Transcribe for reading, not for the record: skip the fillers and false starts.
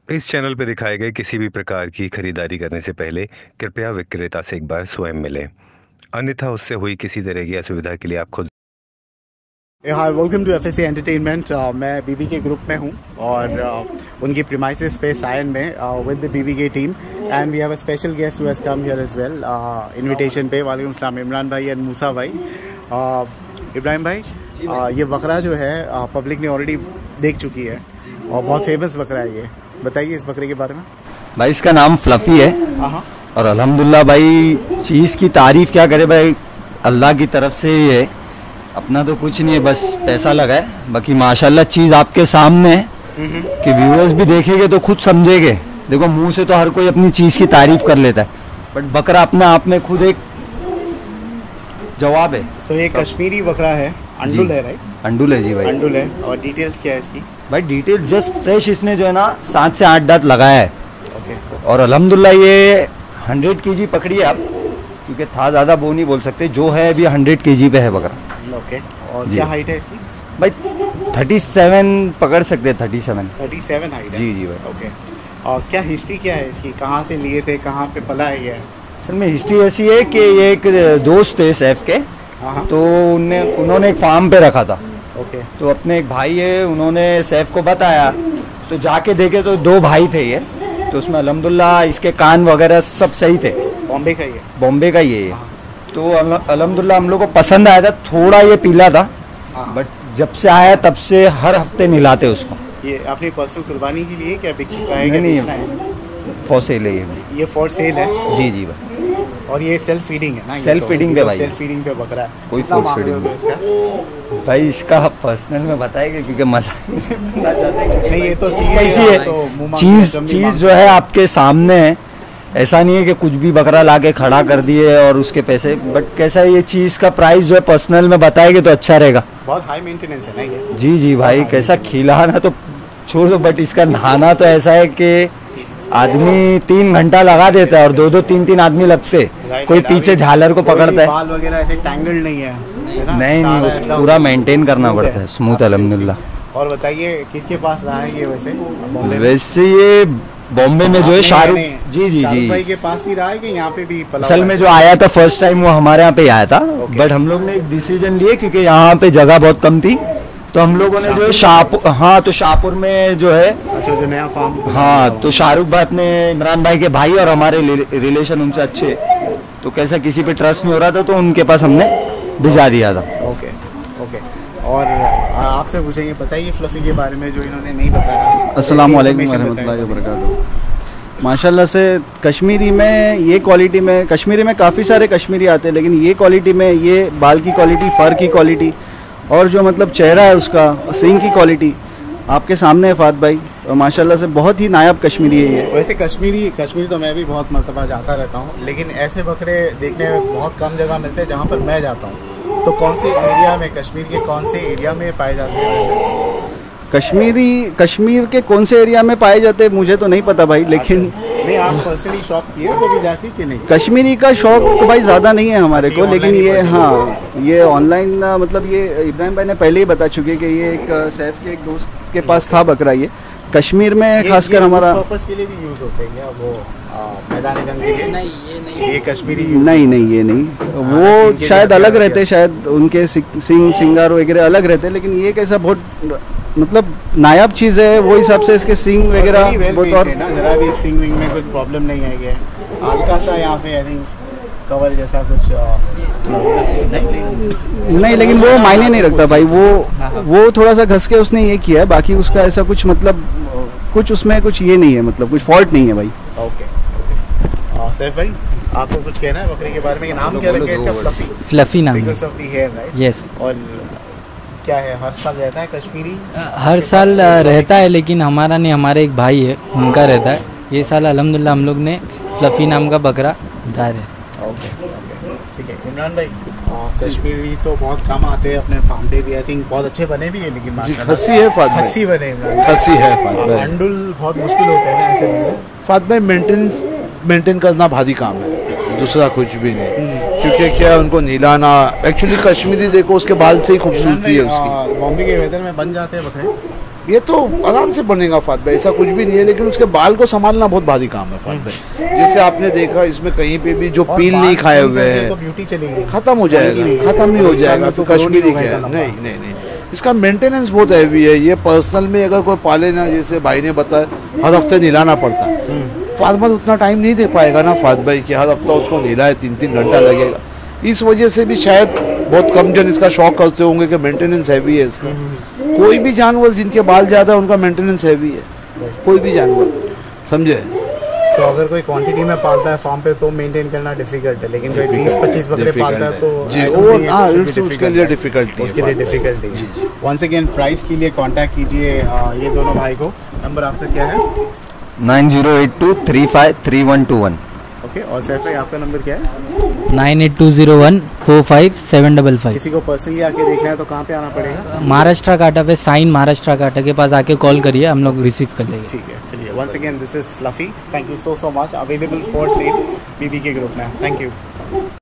इस चैनल पर दिखाए गए किसी भी प्रकार की खरीदारी करने से पहले कृपया विक्रेता से एक बार स्वयं मिलें, अन्यथा उससे हुई किसी तरह की असुविधा के लिए आप खुद। Hi, welcome to FSC entertainment. मैं बीबी के ग्रुप में हूँ और उनकी प्रीमाइसेस पे सायन में with the BBK team and we have a special guest who has come here as well invitation पे। वालेकुम सलाम इमरान भाई एंड मूसा भाई। इब्राहिम भाई, ये बकरा जो है पब्लिक ने ऑलरेडी देख चुकी है और बहुत फेमस बकरा है ये। बताइए इस बकरे के बारे में। भाई इसका नाम फ्लफी है और अल्हम्दुलिल्लाह भाई चीज़ की तारीफ़ क्या करे भाई, अल्लाह की तरफ से ही है, अपना तो कुछ नहीं है, बस पैसा लगा है। बाकी माशाल्लाह चीज़ आपके सामने है कि व्यूअर्स भी देखेंगे तो खुद समझेंगे। देखो मुंह से तो हर कोई अपनी चीज़ की तारीफ़ कर लेता है, बट बकरा अपने आप में खुद एक जवाब है। सो ये कश्मीरी बकरा है, अंडुल है राइट? अंडुल है जी भाई, अंडुल है। और डिटेल्स क्या है इसकी? भाई डिटेल जस्ट फ्रेश इसने जो है ना 7 से 8 दांत लगाया है। ओके। और अल्हम्दुलिल्लाह ये 100 kg पकड़ी है आप, क्योंकि था ज़्यादा वो नहीं बोल सकते, जो है अभी 100 kg पे है बकरा। ओके। और क्या हाइट है इसकी? भाई 37 पकड़ सकते हैं, 37 हाइट है। जी जी भाई। ओके। और क्या हिस्ट्री क्या है इसकी? कहाँ से लिए थे, कहाँ पे पला है ये? असल में हिस्ट्री ऐसी है कि ये एक दोस्त थे सैफ के, हाँ। तो उन्होंने एक फार्म पे रखा था। ओके। तो अपने एक भाई है, उन्होंने सैफ को बताया, तो जाके देखे तो 2 भाई थे ये, तो उसमें अल्हम्दुलिल्लाह इसके कान वगैरह सब सही थे। बॉम्बे का ही है? बॉम्बे का ही है ये। तो अल्हम्दुलिल्लाह हम लोग को पसंद आया था। थोड़ा ये पीला था, बट जब से आया तब से हर हफ्ते नहलाते उसको। ये अपनी पर्सनल कुर्बानी के लिए क्या बिक चुका है? नहीं, फॉर सेल है ये फॉर सेल है? जी जी भाई। और ये सेल्फ फीडिंग है ना? सेल्फ फीडिंग पे भाई, सेल्फ फीडिंग पे बकरा है। कोई कितना फोर्स मांग रहे फीडिंग हो इसका? भाई इसका पर्सनल में बताएंगे, क्योंकि मजाक नहीं बनना चाहते। नहीं, ये तो चीज़ चीज़ कैसी है, है, तो मुंह मांग चीज़ के चीज़ मांग जो है आपके सामने है। ऐसा नहीं है कि कुछ भी बकरा ला के खड़ा कर दिए और उसके पैसे, बट कैसा है ये चीज़ का प्राइस जो है पर्सनल में बताएंगे तो अच्छा रहेगा। बहुत हाई मेंटेनेंस है ना ये? जी जी भाई, कैसा खिलाना तो छोड़ दो, बट इसका नहाना तो ऐसा है कि आदमी 3 घंटा लगा देता है और 2-2 3-3 आदमी लगते, कोई पीछे झालर को पकड़ता है। बाल वगैरह ऐसे टैंगल नहीं है ना? नहीं, उस पूरा मेंटेन करना पड़ता है, स्मूथ अल्हम्दुलिल्लाह। और बताइए किसके पास रहा है ये वैसे बॉम्बे में? वैसे ये बॉम्बे में जो है शाहरुख जी जी जी भाई के पास ही रहा है कि यहाँ पे भी पला? असल में जो आया था फर्स्ट टाइम वो हमारे यहाँ पे ही आया था, बट हम लोग ने एक डिसीजन लिए क्योंकि यहाँ पे जगह बहुत कम थी, तो हम लोगों ने जो है शाहपुर में जो है, अच्छा, जो नया फार्म। हाँ, तो शाहरुख भाई अपने इमरान भाई के भाई और हमारे रिलेशन उनसे अच्छे, तो कैसा किसी पे ट्रस्ट नहीं हो रहा था, तो उनके पास हमने भिजा दिया था। Okay okay. और आपसे पूछेंगे, बताइए फ्लफी के बारे में जो इन्होंने नहीं बताया। अस्सलाम वालेकुम रहमतुल्लाहि व बरकातहू। माशाल्लाह से कश्मीरी में ये क्वालिटी में, कश्मीरी में काफ़ी सारे कश्मीरी आते हैं, लेकिन ये क्वालिटी में ये बाल की क्वालिटी, फर की क्वालिटी और जो मतलब चेहरा है उसका, सींग की क्वालिटी आपके सामने है फात भाई, और माशाल्लाह से बहुत ही नायाब कश्मीरी है ये। वैसे कश्मीरी तो मैं भी बहुत मरतबा जाता रहता हूँ, लेकिन ऐसे बकरे देखने में बहुत कम जगह मिलते हैं जहाँ पर मैं जाता हूँ। तो कौन से एरिया में, कश्मीर के कौन से एरिया में पाए जाते हैं वैसे? कश्मीर के कौन से एरिया में पाए जाते हैं मुझे तो नहीं पता भाई, लेकिन नहीं, आप पर्सनली शॉप किए कभी जाके कि नहीं? कश्मीरी का शौक तो भाई ज़्यादा नहीं है हमारे को, लेकिन ये हाँ, ये ऑनलाइन मतलब ये इब्राहिम भाई ने पहले ही बता चुके कि ये एक सैफ के एक दोस्त के पास था बकरा। ये कश्मीर में खासकर हमारा पर्पस के लिए भी यूज़ होते हैं क्या वो, मैदान जंग के लिए? नहीं, ये नहीं, ये कश्मीरी नहीं ये नहीं, वो शायद अलग रहते, शायद उनके सिंगार वगैरह अलग रहते, लेकिन ये कैसा बहुत मतलब नायाब चीज़ है, वो हिसाब से इसके सींग वगैरह बहुत, और जरा भी सींग विंग में कुछ प्रॉब्लम नहीं आएगी। हल्का सा यहाँ से आई थिंक कवर जैसा कुछ नहीं, लेकिन वो मायने नहीं रखता भाई, वो थोड़ा सा घस के उसने ये किया है, बाकी उसका ऐसा कुछ मतलब कुछ उसमें कुछ ये नहीं है, मतलब कुछ फॉल्ट नहीं है भाई। ओके। सैफ भाई, आपको कुछ कहना है बकरी के बारे में? नाम क्या रखा है इसका? फ्लफी नाम है। Because of the hair, right? Yes. और क्या है, हर साल रहता है कश्मीरी? हर साल रहता है, लेकिन हमारा नहीं, हमारे एक भाई है उनका रहता है। ये साल अल्हम्दुलिल्लाह हम लोग ने फ्लफी नाम का बकरा उतार है। ओके ठीक है। इमरान भाई, कश्मीरी तो बहुत कम आते हैं अपने फार्म पे भी, आई थिंक बहुत अच्छे बने भी है, लेकिन खस्सी है फात भाई, खस्सी बने इमरान, खस्सी है फात भाई। अंडुल बहुत मुश्किल होता है ना ऐसे बने? फात भाई मेंटेन करना भारी काम है, दूसरा कुछ भी नहीं, क्योंकि क्या उनको नीलाना, एक्चुअली कश्मीरी देखो उसके बाल से ही खूबसूरती है उसकी। बॉम्बे के वेदर में बन जाते हैं बकरे? ये तो आराम से बनेगा फात भाई, ऐसा कुछ भी नहीं है, लेकिन उसके बाल को संभालना बहुत भारी काम है फात भाई। जैसे आपने देखा इसमें कहीं पे भी जो पील नहीं खाए हुए हैं तो ब्यूटी चली गई, खत्म हो जाएगा, खत्म ही हो जाएगा। तो कश्मीरी क्या है, नहीं नहीं नहीं, इसका मेंटेनेंस बहुत हैवी है। ये पर्सनल में अगर कोई पाले ना, जैसे भाई ने बताया हर हफ्ते नहलाना पड़ता है, फार्मर उतना टाइम नहीं दे पाएगा ना फात भाई कि हर हफ्ता उसको नहलाए, 3-3 घंटा लगेगा। इस वजह से भी शायद बहुत कम जन इसका शौक करते होंगे कि मेंटेनेंस हैवी है इसका। कोई भी जानवर जिनके बाल ज़्यादा है उनका मेंटेनेंस हैवी है, कोई भी जानवर, समझे। तो अगर कोई क्वांटिटी में पालता है फार्म पे तो मेंटेन करना डिफिकल्ट है, लेकिन कोई 20-25 बकरे पालता है तो जी वो उसके लिए डिफिकल्टी है, उसके लिए डिफिकल्टी है। वंस अगेन प्राइस के लिए कांटेक्ट कीजिए ये दोनों भाई को। नंबर आपका क्या है? 9082353121। ओके, और सैफ भाई आपका नंबर क्या है? 9820145755। किसी को पर्सनली आके देखना है तो कहाँ पे आना पड़ेगा? महाराष्ट्र काटा पे साइन महाराष्ट्र काटा के पास आके कॉल करिए, हम लोग रिसीव कर लेंगे। ठीक है, चलिए। Once again this is Fluffy, thank you so much, available for sale BBK group में। Thank you.